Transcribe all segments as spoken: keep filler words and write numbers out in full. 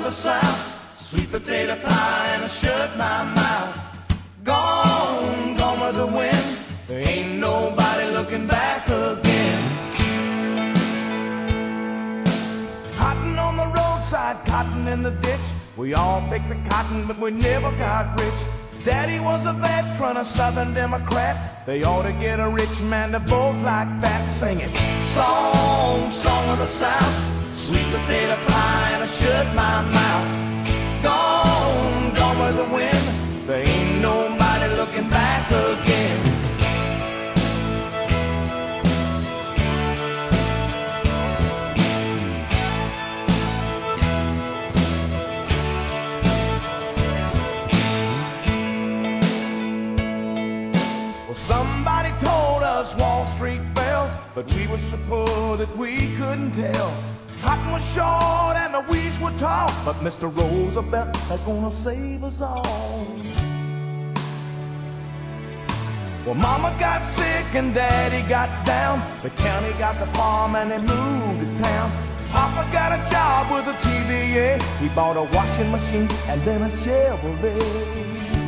the South, sweet potato pie and I shut my mouth. Gone, gone with the wind, there ain't nobody looking back again. Cotton on the roadside, cotton in the ditch. We all picked the cotton, but we never got rich. Daddy was a veteran, a Southern Democrat. They ought to get a rich man to vote like that. Sing it. Song, song of the South, sweet potato pie and I shut my mouth. Gone, gone with the wind, there ain't nobody looking back again. Somebody told us Wall Street fell, but we were so poor that we couldn't tell. Cotton was short and the weeds were tall, but Mister Roosevelt had gonna save us all. Well, Mama got sick and Daddy got down. The county got the farm and they moved to town. Papa got a job with a T V A. He bought a washing machine and then a Chevrolet.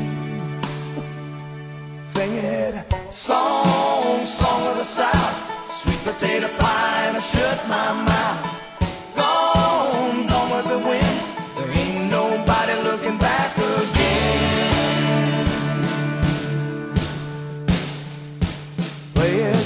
Sing it. Song, song of the South, sweet potato pie and I shut my mouth. Gone, gone with the wind, there ain't nobody looking back again. Play it.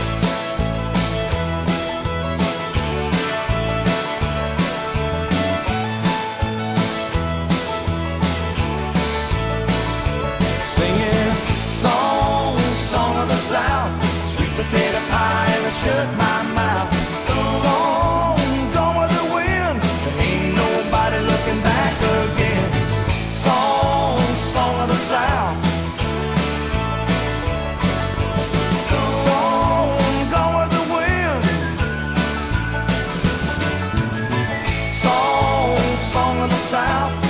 Sing it. Song, song of the South, sweet potato pie and I shut my mouth. Gone, gone with the wind, there ain't nobody looking back again. Song, song of the South, gone, gone with the wind. Song, song of the South.